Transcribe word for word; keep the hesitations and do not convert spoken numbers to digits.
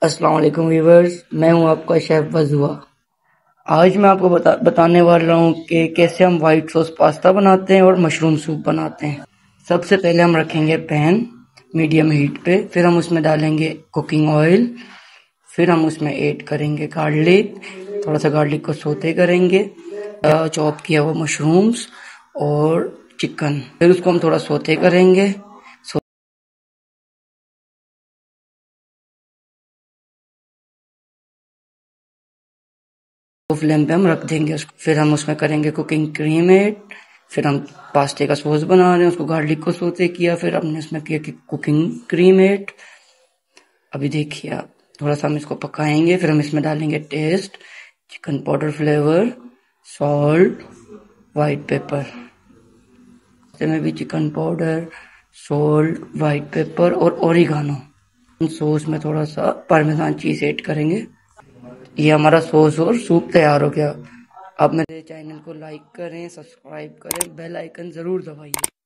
अस्सलाम वालेकुम व्यूवर्स, मैं हूं आपका शेफ वज़ुआ। आज मैं आपको बता, बताने वाला हूं कि कैसे हम वाइट सॉस पास्ता बनाते हैं और मशरूम सूप बनाते हैं। सबसे पहले हम रखेंगे पैन मीडियम हीट पे, फिर हम उसमें डालेंगे कुकिंग ऑयल, फिर हम उसमें ऐड करेंगे गार्लिक, थोड़ा सा गार्लिक को सोते करेंगे, चॉप किया हुआ मशरूम्स और चिकन, फिर उसको हम थोड़ा सोते करेंगे। फ्लेम पे हम रख देंगे उसको, फिर हम उसमें करेंगे कुकिंग क्रीम ऐड, फिर हम पास्ते का सॉस बना रहे हैं, उसको गार्लिक को सोते किया, फिर हमने उसमें किया कि कुकिंग क्रीम ऐड। अभी देखिए आप, थोड़ा सा हम इसको पकाएंगे, फिर हम इसमें डालेंगे taste, chicken powder, flavour, salt, white pepper, इसमें भी chicken powder, salt, white pepper और ओरिगानो। सॉस में थोड़ा सा पार्मेजान चीज ऐड करेंगे। ये हमारा सॉस और सूप तैयार हो गया। आप मेरे चैनल को लाइक करें, सब्सक्राइब करें, बेल आइकन जरूर दबाइए।